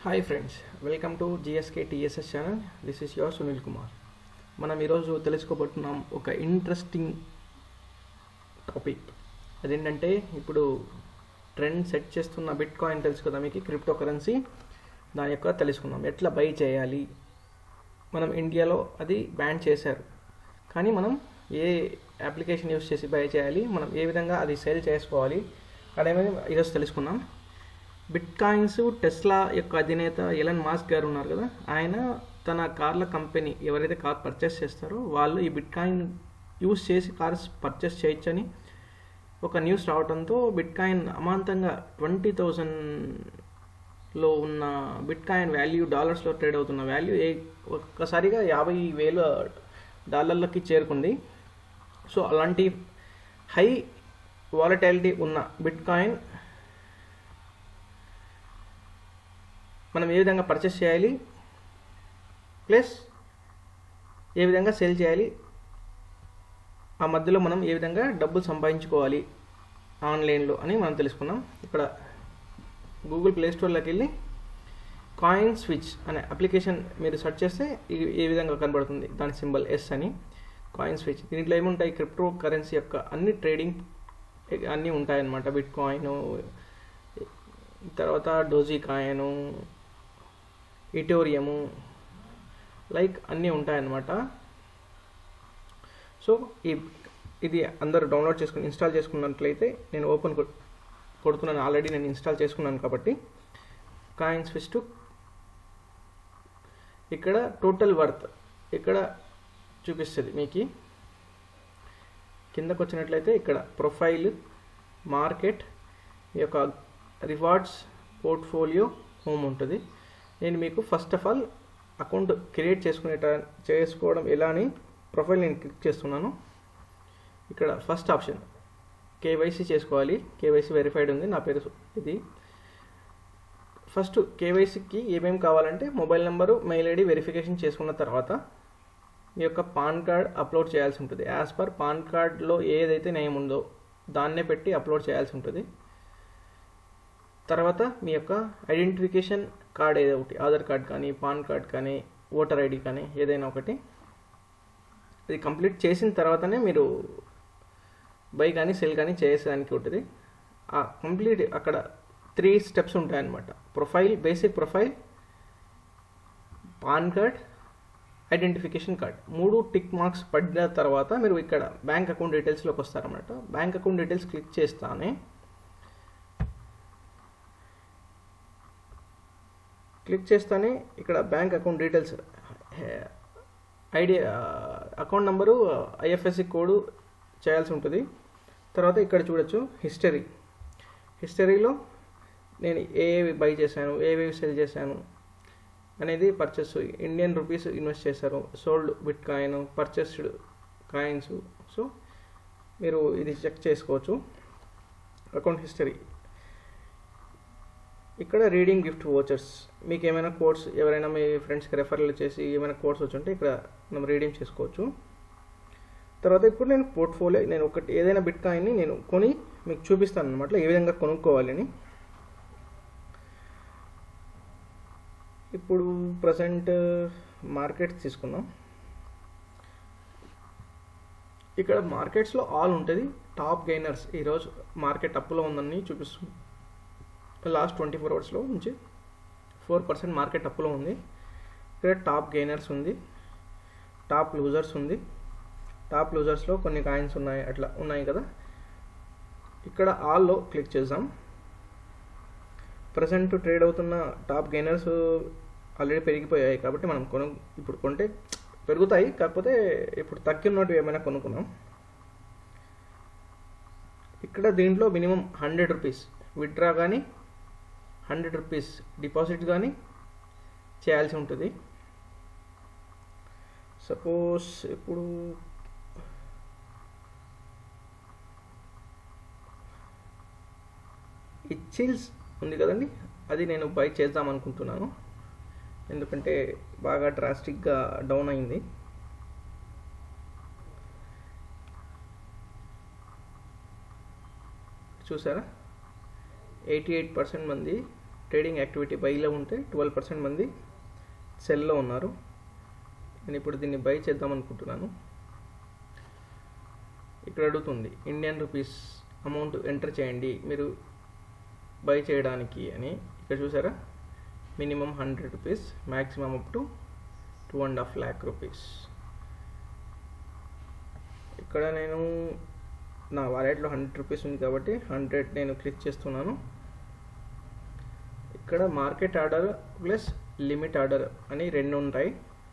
Hi friends, welcome to GSK TSS channel. This is your Sunil Kumar. మనం ఈరోజు తెలుసుకోబోతున్నాం ఒక ఇంట్రెస్టింగ్ టాపిక్. అదేంటంటే ఇప్పుడు ట్రెండ్ సెట్ చేస్తున్న బిట్ కాయిన్ తెలుసు కదా మీకు, క్రిప్టో కరెన్సీ. దాని యొక్క తెలుసుకుందాం ఎట్లా బై చేయాలి. మనం ఇండియాలో అది బ్యాన్ చేశారు, కానీ మనం ఏ అప్లికేషన్ యూస్ చేసి బై చేయాలి, మనం ఏ విధంగా అది సేల్ చేసుకోవాలి అనేది ఈరోజు తెలుసుకుందాం. బిట్ కాయిన్స్ టెస్లా యొక్క అధినేత ఎలన్ మాస్క్ గారు ఉన్నారు కదా, ఆయన తన కార్ల కంపెనీ ఎవరైతే కార్ పర్చేస్ చేస్తారో వాళ్ళు ఈ బిట్ కాయిన్ యూస్ చేసి కార్స్ పర్చేస్ చేయొచ్చని ఒక న్యూస్ రావడంతో బిట్ కాయిన్ అమాంతంగా 20,000లో ఉన్న బిట్ కాయిన్ వాల్యూ డాలర్స్లో ట్రేడ్ అవుతున్న వాల్యూ ఒక్కసారిగా $50,000 చేరుకుంది. సో అలాంటి హై వాలటాలిటీ ఉన్న బిట్ కాయిన్ మనం ఏ విధంగా పర్చేస్ చేయాలి, ప్లస్ ఏ విధంగా సేల్ చేయాలి, ఆ మధ్యలో మనం ఏ విధంగా డబ్బులు సంపాదించుకోవాలి ఆన్లైన్లో అని మనం తెలుసుకున్నాం. ఇక్కడ గూగుల్ ప్లే స్టోర్లోకి వెళ్ళి కాయిన్ స్విచ్ అనే అప్లికేషన్ మీరు సెర్చ్ చేస్తే ఏ విధంగా కనబడుతుంది, దాని సింబల్ ఎస్ అని, కాయిన్ స్విచ్. దీంట్లో ఏముంటాయి, క్రిప్టో కరెన్సీ యొక్క అన్ని ట్రేడింగ్ అన్నీ ఉంటాయన్నమాట. బిట్ కాయిన్, తర్వాత డోజీ కాయిన్, ఇథోరియము, లైక్ అన్నీ ఉంటాయన్నమాట. సో ఇది అందరూ డౌన్లోడ్ చేసుకుని ఇన్స్టాల్ చేసుకున్నట్లయితే, నేను ఓపెన్ కొడుతున్నాను, ఆల్రెడీ నేను ఇన్స్టాల్ చేసుకున్నాను కాబట్టి. కాయిన్ స్విచ్ టు ఇక్కడ టోటల్ వర్త్ ఇక్కడ చూపిస్తుంది మీకు. కిందకు వచ్చినట్లయితే ఇక్కడ ప్రొఫైల్, మార్కెట్, మీ యొక్క రివార్డ్స్, పోర్ట్ఫోలియో, హోమ్ ఉంటుంది. నేను మీకు first of all account create చేసుకోవడం ఎలా అని ప్రొఫైల్ నేను క్లిక్ చేస్తున్నాను. ఇక్కడ ఫస్ట్ ఆప్షన్ కేవైసీ చేసుకోవాలి. కేవైసీ వెరిఫైడ్ ఉంది, నా పేరు ఇది. ఫస్ట్ కేవైసీకి ఏమేమి కావాలంటే mobile number, mail ID verification చేసుకున్న తర్వాత మీ యొక్క పాన్ కార్డ్ అప్లోడ్ చేయాల్సి ఉంటుంది. యాజ్ పర్ పాన్ కార్డ్లో ఏదైతే నేమ్ ఉందో దాన్నే పెట్టి అప్లోడ్ చేయాల్సి ఉంటుంది. తర్వాత మీ యొక్క ఐడెంటిఫికేషన్ కార్డ్ ఏదో ఒకటి, ఆధార్ కార్డ్ కానీ, పాన్ కార్డ్ కానీ, ఓటర్ ఐడి కానీ ఏదైనా ఒకటి, ఇది కంప్లీట్ చేసిన తర్వాతనే మీరు బై కానీ సెల్ కానీ చేసేదానికి ఉంటుంది. ఆ కంప్లీట్ అక్కడ 3 స్టెప్స్ ఉంటాయన్నమాట. Profile, basic profile, PAN card, identification card, 3 tick marks పడిన తర్వాత మీరు ఇక్కడ బ్యాంక్ అకౌంట్ డీటెయిల్స్లోకి వస్తారన్నమాట. బ్యాంక్ అకౌంట్ డీటెయిల్స్ క్లిక్ చేస్తానే ఇక్కడ bank account details, ID, account number, IFSC code చేయాల్సి ఉంటుంది. తర్వాత ఇక్కడ చూడొచ్చు హిస్టరీలో నేను ఏవి బై చేశాను, ఏవేవి సెల్ చేశాను అనేది, పర్చేస్ ఇండియన్ రూపీస్ ఇన్వెస్ట్ చేశారు, sold bitcoin, purchased coins. So మీరు ఇది చెక్ చేసుకోవచ్చు, అకౌంట్ హిస్టరీ. ఇక్కడ రీడింగ్ గిఫ్ట్ వోచర్స్, మీకు ఏమైనా కోడ్స్, ఎవరైనా మీ ఫ్రెండ్స్కి రెఫరల్ చేసి ఏమైనా కోడ్స్ వచ్చుంటే ఇక్కడ మనం రీడింగ్ చేసుకోవచ్చు. తర్వాత ఇప్పుడు నేను పోర్ట్ఫోలియో, నేను ఒకటి ఏదైనా బిట్ కాయిన్ని నేను కొని మీకు చూపిస్తాను అనమాట, ఏ విధంగా కొనుక్కోవాలని. ఇప్పుడు ప్రజెంట్ మార్కెట్స్ తీసుకుందాం. ఇక్కడ మార్కెట్స్లో ఆల్ ఉంటుంది. టాప్ గెయినర్స్ ఈరోజు మార్కెట్ అప్పులో ఉందని చూపిస్తుంది. లాస్ట్ 24 అవర్స్లో నుంచి 4% మార్కెట్ అప్పులో ఉంది. ఇక్కడ టాప్ గెయినర్స్ ఉంది, టాప్ లూజర్స్ ఉంది. టాప్ లూజర్స్లో కొన్ని కాయిన్స్ ఉన్నాయి, అట్లా ఉన్నాయి కదా. ఇక్కడ ఆల్లో క్లిక్ చేద్దాం. ప్రజెంట్ ట్రేడ్ అవుతున్న టాప్ గెయినర్స్ ఆల్రెడీ పెరిగిపోయాయి కాబట్టి మనం ఇప్పుడు కొంటే పెరుగుతాయి, కాకపోతే ఇప్పుడు తగ్గినట్టు ఏమైనా కొనుక్కున్నాం. ఇక్కడ దీంట్లో మినిమం 100 రూపీస్ విత్డ్రా కానీ 100 రూపీస్ డిపాజిట్ కానీ చేయాల్సి ఉంటుంది. సపోజ్ ఇప్పుడు ఇచ్చిల్స్ ఉంది కదండి, అది నేను బై చేద్దాం అనుకుంటున్నాను. ఎందుకంటే బాగా డ్రాస్టిక్గా డౌన్ అయింది. చూసారా, 88% మంది ట్రేడింగ్ యాక్టివిటీ బైలో ఉంటే 12% మంది సెల్లో ఉన్నారు. నేను ఇప్పుడు దీన్ని బై చేద్దాం అనుకుంటున్నాను. ఇక్కడ అడుగుతుంది ఇండియన్ రూపీస్ అమౌంట్ ఎంటర్ చేయండి మీరు బై చేయడానికి అని. ఇక్కడ చూసారా, minimum 100 rupees, maximum up to 2.5 lakh rupees. ఇక్కడ నేను నా వాలెట్లో 100 రూపీస్ ఉంది కాబట్టి 100 నేను క్లిక్ చేస్తున్నాను. ఇక్కడ market order plus limit order అని రెండు ఉంటాయి.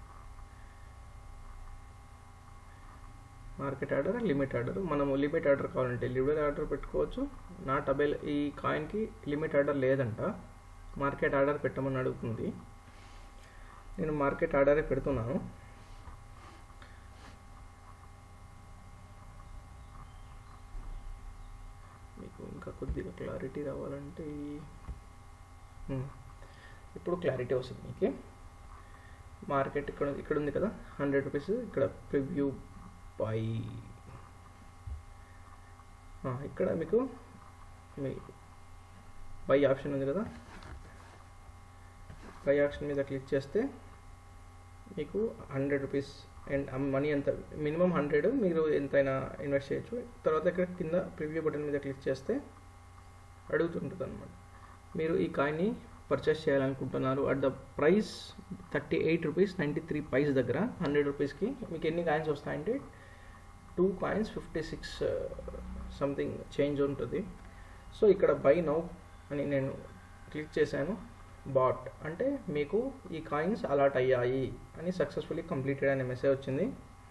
Market order, limit order. మనము లిమిట్ ఆర్డర్ కావాలంటే లిమిట్ ఆర్డర్ పెట్టుకోవచ్చు. నాట్ అవైల్, ఈ కాయిన్కి లిమిట్ ఆర్డర్ లేదంట, మార్కెట్ ఆర్డర్ పెట్టమని అడుగుతుంది. నేను మార్కెట్ ఆర్డరే పెడుతున్నాను. మీకు ఇంకా కొద్దిగా క్లారిటీ రావాలంటే ఇప్పుడు క్లారిటీ వస్తుంది మీకు. మార్కెట్ ఇక్కడ ఉంది కదా 100 రూపీస్, ఇక్కడ ప్రివ్యూ బై, ఇక్కడ మీకు మీ బై ఆప్షన్ ఉంది కదా, బై ఆప్షన్ మీద క్లిక్ చేస్తే మీకు 100 రూపీస్ అండ్ మనీ ఎంత, మినిమం 100, మీరు ఎంతైనా ఇన్వెస్ట్ చేయొచ్చు. తర్వాత ఇక్కడ కింద ప్రివ్యూ బటన్ మీద క్లిక్ చేస్తే అడుగుతుంటుంది అనమాట, మీరు ఈ కాయిన్ని పర్చేస్ చేయాలనుకుంటున్నారు at the price 38 rupees 93 paise దగ్గర. 100 రూపీస్కి మీకు ఎన్ని కాయిన్స్ వస్తాయంటే 2 కాయిన్స్ 56 సంథింగ్ చేంజ్ ఉంటుంది. సో ఇక్కడ బై నౌ అని నేను క్లిక్ చేశాను. బాట్ అంటే మీకు ఈ కాయిన్స్ అలాట్ అయ్యాయి అని, సక్సెస్ఫుల్లీ కంప్లీటెడ్ అనే మెసేజ్ వచ్చింది.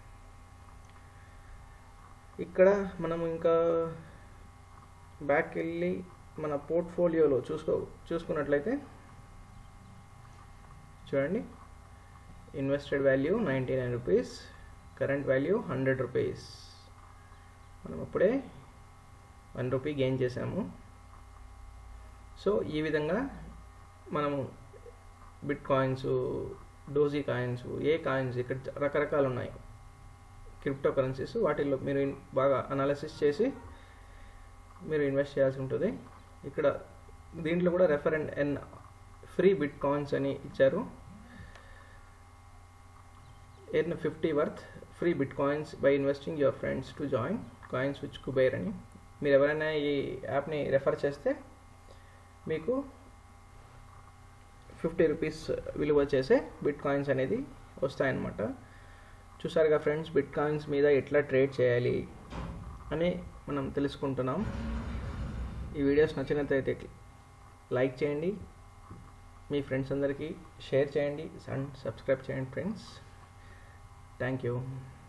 ఇక్కడ మనం ఇంకా బ్యాక్ వెళ్ళి మన పోర్ట్ఫోలియోలో చూసుకున్నట్లయితే చూడండి, invested value 99 rupees, current value 100 rupees. మనం అప్పుడే 1 రూపీ గెయిన్ చేసాము. సో ఈ విధంగా మనము బిట్ కాయిన్స్, డోజీ కాయిన్స్, ఏ కాయిన్స్, ఇక్కడ రకరకాలు ఉన్నాయి క్రిప్టో కరెన్సీస్, వాటిల్లో మీరు బాగా అనాలిసిస్ చేసి మీరు ఇన్వెస్ట్ చేయాల్సి ఉంటుంది. ఇక్కడ దీంట్లో కూడా refer and earn free bitcoins అని ఇచ్చారు. Earn 50 worth free bitcoins by investing your friends to join CoinSwitch Kuber అని. మీరు ఎవరైనా ఈ యాప్ని రెఫర్ చేస్తే మీకు 50 రూపీస్ విలువ చేసే బిట్ కాయిన్స్ అనేది వస్తాయన్నమాట. చూసారుగా ఫ్రెండ్స్, బిట్ కాయిన్స్ మీద ఎట్లా ట్రేడ్ చేయాలి అని మనం తెలుసుకుంటున్నాం. ఈ వీడియోస్ నచ్చినట్లయితే లైక్ చేయండి, మీ ఫ్రెండ్స్ అందరికీ షేర్ చేయండి అండ్ సబ్స్క్రైబ్ చేయండి ఫ్రెండ్స్. Thank you.